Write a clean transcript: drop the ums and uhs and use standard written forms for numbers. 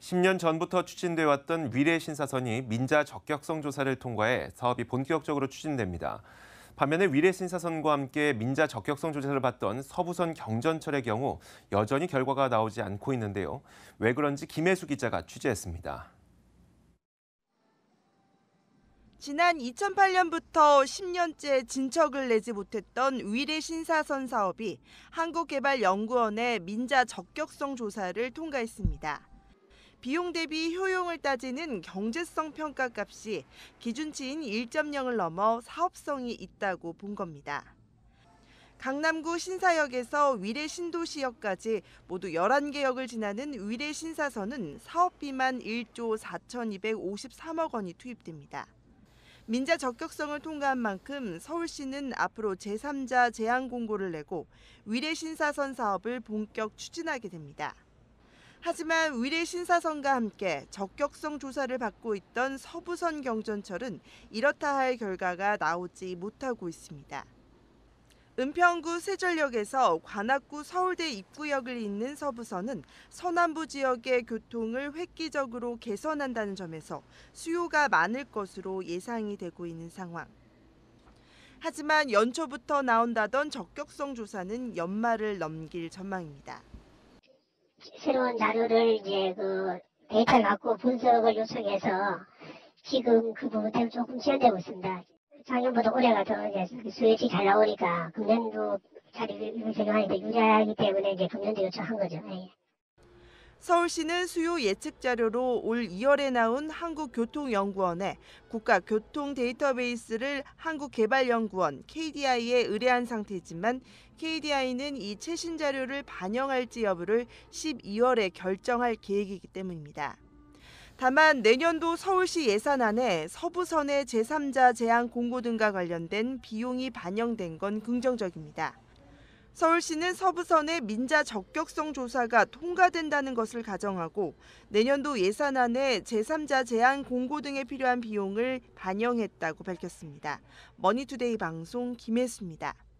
10년 전부터 추진돼 왔던 위례 신사선이 민자 적격성 조사를 통과해 사업이 본격적으로 추진됩니다. 반면에 위례 신사선과 함께 민자 적격성 조사를 받던 서부선 경전철의 경우 여전히 결과가 나오지 않고 있는데요. 왜 그런지 김혜수 기자가 취재했습니다. 지난 2008년부터 10년째 진척을 내지 못했던 위례 신사선 사업이 한국개발연구원의 민자 적격성 조사를 통과했습니다. 비용 대비 효용을 따지는 경제성 평가 값이 기준치인 1.0을 넘어 사업성이 있다고 본 겁니다. 강남구 신사역에서 위례 신도시역까지 모두 11개 역을 지나는 위례 신사선은 사업비만 1조 4,253억 원이 투입됩니다. 민자 적격성을 통과한 만큼 서울시는 앞으로 제3자 제안 공고를 내고 위례 신사선 사업을 본격 추진하게 됩니다. 하지만 위례 신사선과 함께 적격성 조사를 받고 있던 서부선 경전철은 이렇다 할 결과가 나오지 못하고 있습니다. 은평구 세전역에서 관악구 서울대 입구역을 잇는 서부선은 서남부 지역의 교통을 획기적으로 개선한다는 점에서 수요가 많을 것으로 예상이 되고 있는 상황. 하지만 연초부터 나온다던 적격성 조사는 연말을 넘길 전망입니다. 새로운 자료를 데이터를 갖고 분석을 요청해서 지금 그 부분 때문에 조금 지연되고 있습니다. 작년보다 올해가 더 수요일이 잘 나오니까 금년도 자료를 적용하니까 유리하기 때문에 금년도 요청한 거죠. 예. 서울시는 수요 예측 자료로 올 2월에 나온 한국교통연구원에 국가교통 데이터베이스를 한국개발연구원 KDI에 의뢰한 상태지만 KDI는 이 최신 자료를 반영할지 여부를 12월에 결정할 계획이기 때문입니다. 다만 내년도 서울시 예산안에 서부선의 제3자 제안 공고 등과 관련된 비용이 반영된 건 긍정적입니다. 서울시는 서부선의 민자 적격성 조사가 통과된다는 것을 가정하고 내년도 예산안에 제3자 제안 공고 등에 필요한 비용을 반영했다고 밝혔습니다. 머니투데이 방송 김혜수입니다.